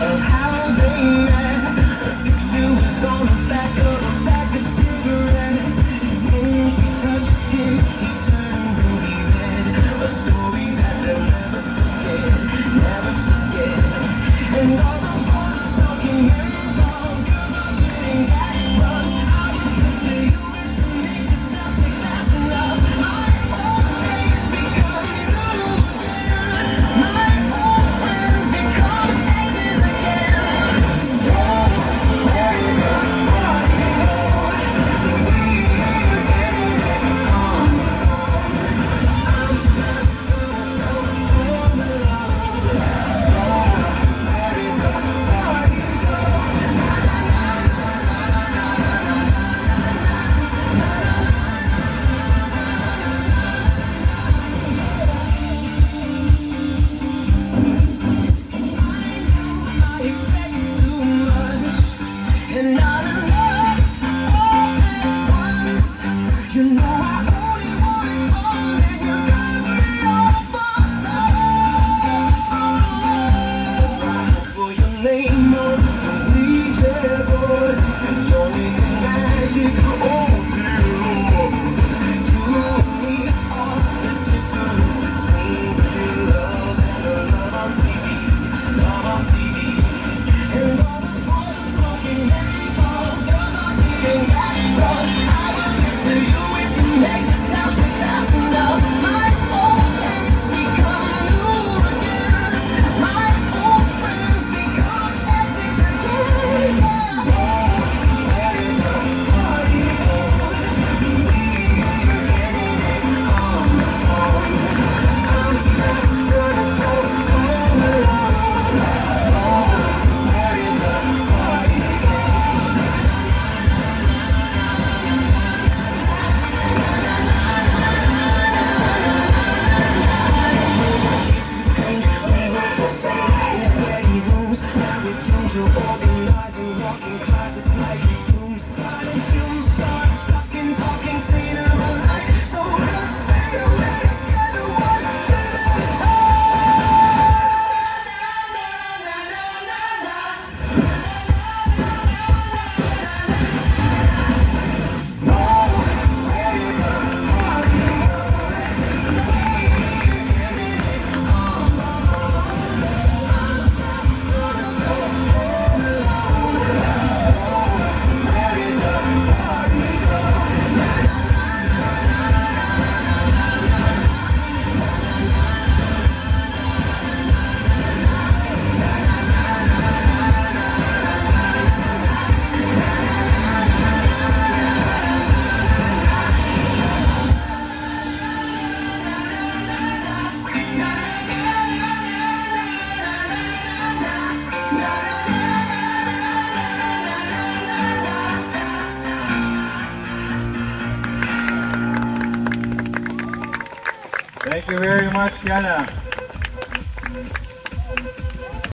of how they met. The picture was on the back of a bag of cigarettes. When she touched him, he turned ruby red. A story that they'll never forget, never forget. And all the boys talking miracles, girls are getting that rush. I will come to you if you make the sound shake fast enough. My old mates become new again. My old friends become exes again. Oh, where you go, party go. We are getting it on the phone. I'm not gonna go home alone. Oh, where you go, party go. I expect too much, and not enough all at once. You know I only wanted fun, and you got me all fucked up. For your name on the Ouija board, and your name magic all day long. You and me are the difference between real love and love on TV. Love on TV. And all the boys smoking menthol, girls are getting that rush. I will get to you if you make the sound shake fast enough. My old mates become new again. My old friends become exes again. Yeah. Oh, where you go, party go. We are getting it on the phone. I'm not gonna go home alone. Oh, where you go, party go. Kisses hang, we were the same in sweaty rooms. Now we're doomed to organizing walking closets like tombs. Silent film stars stuck in talking cinema light. So let's fade away together, one dream at a time. Oh, where you go, party go. We are getting it on the phone. I'm not gonna go home alone. Oh, where you go, party go. Thank you very much, Yana.